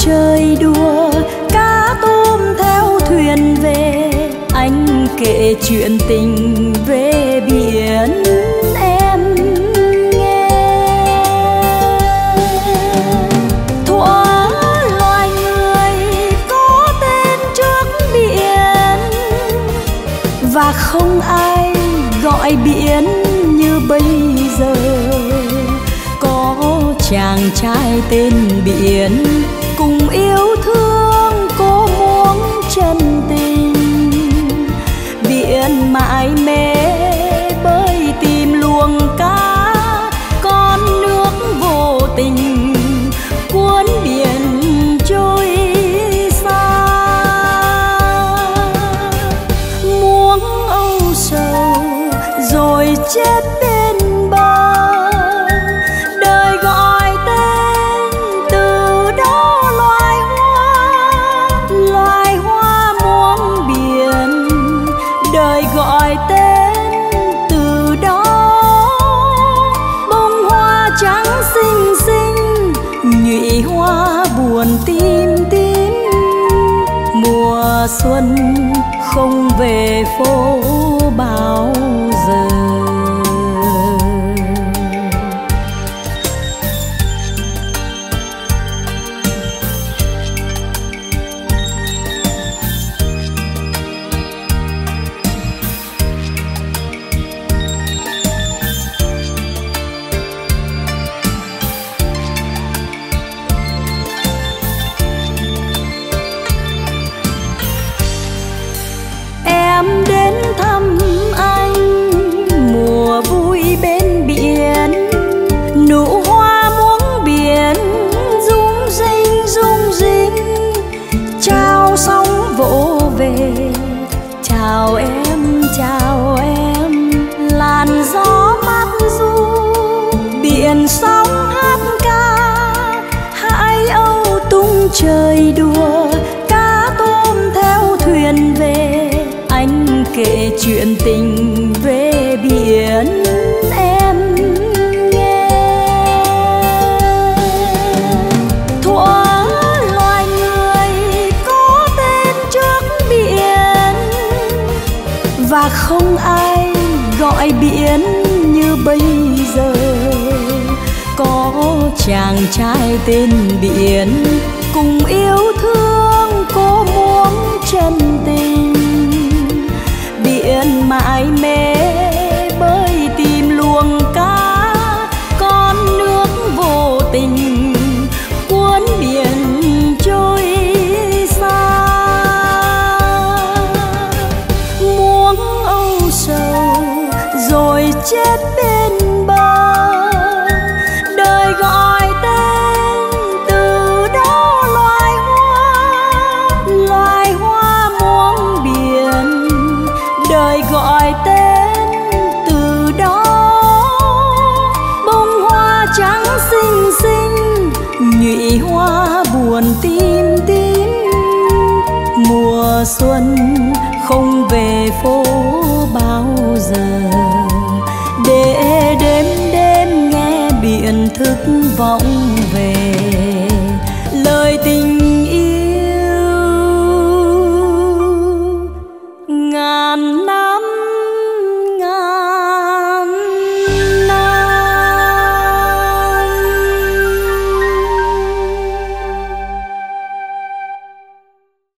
chơi đùa, cá tôm theo thuyền về, anh kể chuyện tình về biển em nghe. Thuở loài người có tên trước biển, và không ai gọi biển như bây giờ. Có chàng trai tên biển cùng yêu thương cô muốn chân tình. Biển mãi mê bơi tìm luồng cá, con nước vô tình cuốn biển trôi xa. Muống âu sầu rồi chết bên bờ, đời gọi tên từ đó loài hoa muống biển. Đời gọi tên từ đó bông hoa trắng xinh xinh, nhụy hoa buồn tím tím. Mùa xuân không về phố bao giờ. Em đến thăm anh mùa vui bên biển, nụ hoa muống biển rung rinh. Chào sóng vỗ về, chào em làn gió mát du. Biển sóng hát ca, hải âu tung trời đùa, cá tôm theo thuyền về, anh kể chuyện tình về biển em nghe. Thuở loài người có tên trước biển, và không ai gọi biển như bây giờ. Có chàng trai tên biển cùng yêu thương cô muốn chân tình. Biển mãi mê bơi tìm luồng cá, con nước vô tình cuốn biển trôi xa. Muống âu sầu rồi chết bên bờ, đời gọi tên từ đó loài hoa muống biển. Đời gọi tên từ đó bông hoa trắng xinh xinh, nhụy hoa buồn tím tím. Mùa xuân không về phố bao giờ, để đêm nghe biển thức vọng